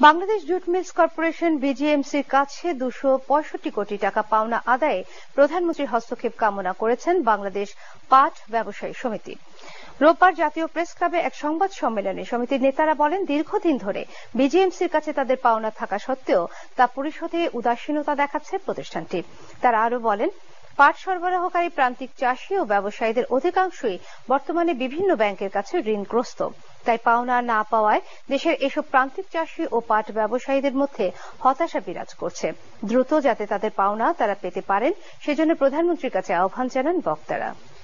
Bangladesh jute mills corporation বিজিএমসির কাছে 265 কোটি টাকা পাওনা আদায়ে প্রধানমন্ত্রীর হস্তক্ষেপ কামনা করেছেন বাংলাদেশ পাট ব্যবসায়ী সমিতি। রোববার জাতীয় প্রেস ক্লাবে এক সংবাদ সম্মেলনে সমিতির নেতারা বলেন, দীর্ঘদিন ধরে বিজিএমসির কাছে তাদের পাওনা থাকা সত্ত্বেও তা পরিশোধে উদাসীনতা দেখাচ্ছে প্রতিষ্ঠানটি। তারা আরো বলেন, পাট সরবরাহকারী প্রান্তিক চাষী ও ব্যবসায়ীদের অধিকাংশই বর্তমানে বিভিন্ন ব্যাংকের কাছে ঋণগ্রস্ত। তাই পাওনা না পাওয়ায় দেশের এসব প্রান্তিক চাষী ও পাট ব্যবসায়ীদের মধ্যে হতাশা বিরাজ করছে। দ্রুত যাতে তাদের পাওনা তারা পেতে পারেন সেজন্য প্রধানমন্ত্রীর কাছে আহ্বান জানান বক্তারা।